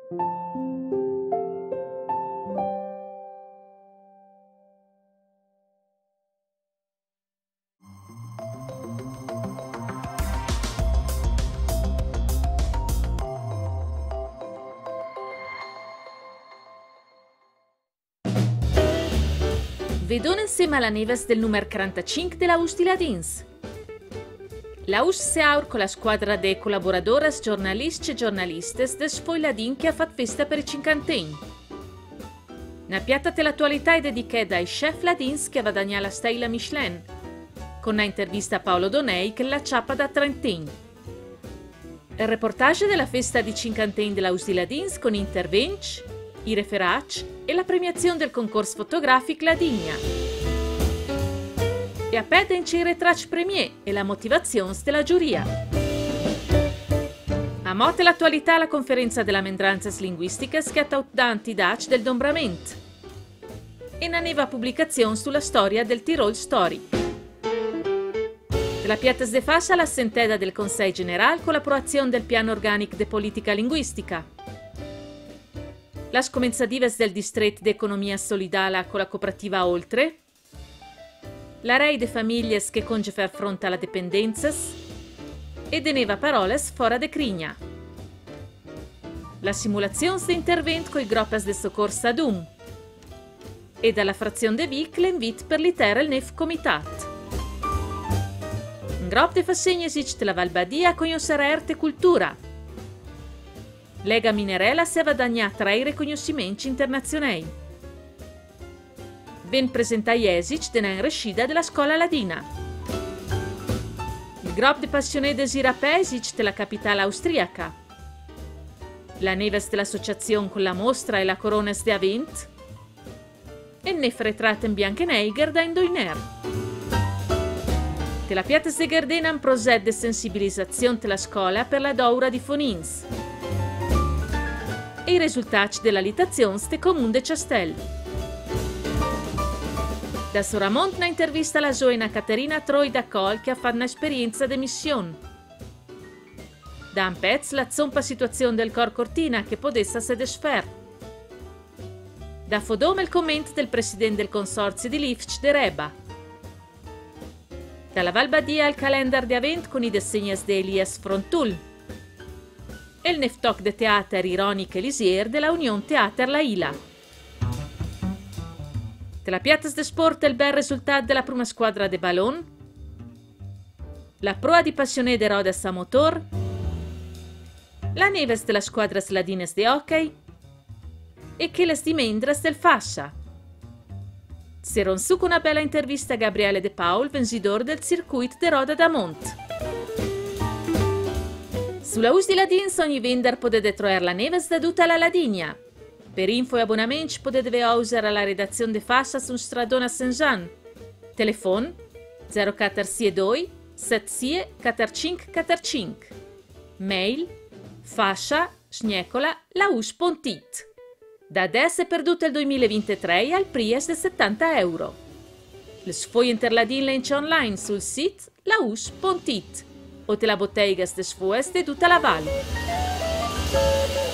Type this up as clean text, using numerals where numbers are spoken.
Vedon insieme alla Neves del numero 45 della US di Ladins. La US si aur con la squadra de collaboradoras giornalisti e giornalistes des Sfoi Ladin che ha fatto festa per i cinquantenni. Una piatta dell'attualità è dedicata ai chef Ladins che va dagnare la stella Michelin, con una intervista a Paolo Donei che la ciappa da trentenni. Il reportage della festa di cinquantenni della US di Ladins con interventi, i referati e la premiazione del concorso fotografico Ladigna. E a pedenci i retracci premier e la motivazione della giuria. A mote l'attualità la conferenza della Mendranzas Linguisticas che ha tanti daci del Dombrament. E una neva pubblicazione sulla storia del Tirol Story. La Piatas de Fascia la senteda del Consiglio Generale con l'approvazione del piano organico de politica linguistica. Las comenzativas del distretto d'economia solidale con la cooperativa Oltre, la rei de famiglie che conge far fronte alla dipendenza e de neva paroles fora de crigna. La simulazione di intervento con i gruppi de soccorso ad e dalla frazione de Vic l'invito per l'iter il nef comitat. Un gruppo de fassegne esic de la Valbadia con arte e cultura. Lega Minerela si è guadagnato 3 riconoscimenti internazionali. Ben presenta gli esiti della rescida della scuola ladina. Il gruppo di passione desira Pesic della capitale austriaca. La neves dell'associazione con la mostra e la coronas de Avent. E nef retrato in bianco e neiger da Indoiner. La Piatas de Gardena un progetto di sensibilizzazione della scuola per la Doura di Fonins. E i risultati della litazione del comune di Ciastel. Da Soramont una intervista alla giovane Caterina Troi da Col che ha fatto un'esperienza di missione. Da un pezzo la zompa situazione del Cor Cortina che potesse se desfer. Da Fodome il commento del presidente del consorzio di Lifc de Reba. Dalla Valbadia il calendar di Avent con i disegni di Elias Frontul. E il neftoc de teater Ironic Elisier della Union Teater La Ila. La Piatas de Sport il bel risultato della prima squadra de Ballon, la proa di passione de Rodas a motor, la neves della squadra Sladines de hockey e che les di Mendras del Fascia. Seron su con una bella intervista a Gabriele De Paul, vincitore del circuito de Roda da Mont. Sulla US di Ladins ogni vendor potete trovare la neves da tutta la Ladigna. Per info e abbonamenti potete usare alla redazione de Fascia su Stradona Saint-Jean. Telefon 0462 76 4545. Mail fascia@laus.it. Da adesso è perduto il 2023 al Prias di 70 euro. Le sfoglie interladin lence online sul sito laus.it o te la bottega ste sfues de tutta la valle.